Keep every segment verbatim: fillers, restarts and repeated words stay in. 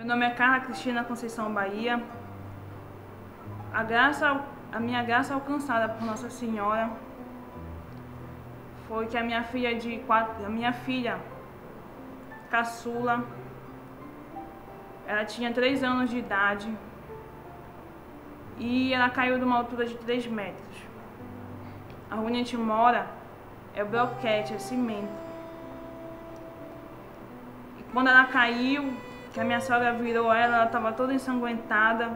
nome é Carla Cristina Conceição Bahia. A graça, a minha graça alcançada por Nossa Senhora foi que a minha filha de quatro, a minha filha caçula, ela tinha três anos de idade e ela caiu de uma altura de três metros. A rua onde a gente mora é bloquete, é cimento. E quando ela caiu, que a minha sogra virou ela, ela estava toda ensanguentada.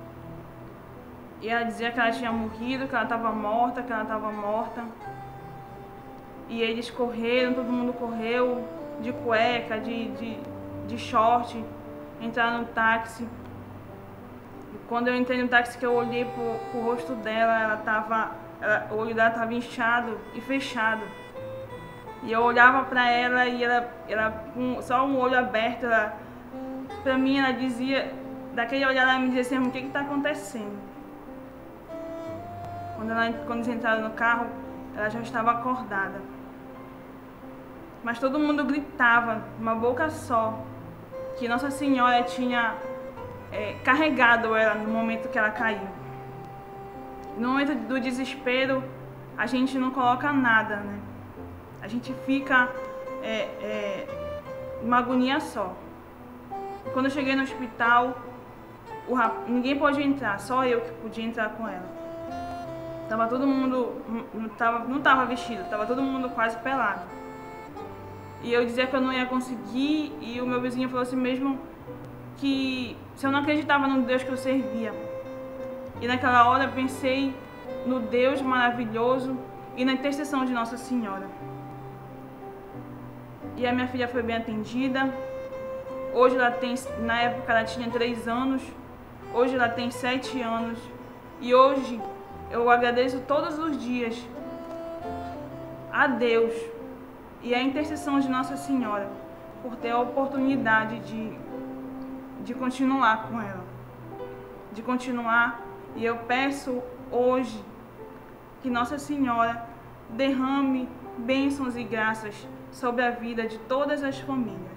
E ela dizia que ela tinha morrido, que ela estava morta, que ela estava morta. E eles correram, todo mundo correu, de cueca, de, de, de short, entraram no táxi. E quando eu entrei no táxi, que eu olhei pro, pro rosto dela, ela tava, ela, o olho dela estava inchado e fechado. E eu olhava para ela e ela, ela com só um olho aberto, ela, pra mim ela dizia, daquele olhar ela me dizia assim, o que que tá acontecendo? Quando, ela, quando eles entraram no carro, ela já estava acordada. Mas todo mundo gritava, uma boca só, que Nossa Senhora tinha é, carregado ela no momento que ela caiu. No momento do desespero, a gente não coloca nada, né? A gente fica é, é, uma agonia só. E quando eu cheguei no hospital, o rap... ninguém pôde entrar, só eu que podia entrar com ela. Tava todo mundo, não tava, não tava vestido, tava todo mundo quase pelado. E eu dizia que eu não ia conseguir, e o meu vizinho falou assim mesmo que se eu não acreditava no Deus que eu servia. E naquela hora eu pensei no Deus maravilhoso e na intercessão de Nossa Senhora. E a minha filha foi bem atendida. Hoje ela tem, na época ela tinha três anos, hoje ela tem sete anos. E hoje eu agradeço todos os dias a Deus e a intercessão de Nossa Senhora por ter a oportunidade de, de continuar com ela, de continuar. E eu peço hoje que Nossa Senhora derrame bênçãos e graças sobre a vida de todas as famílias.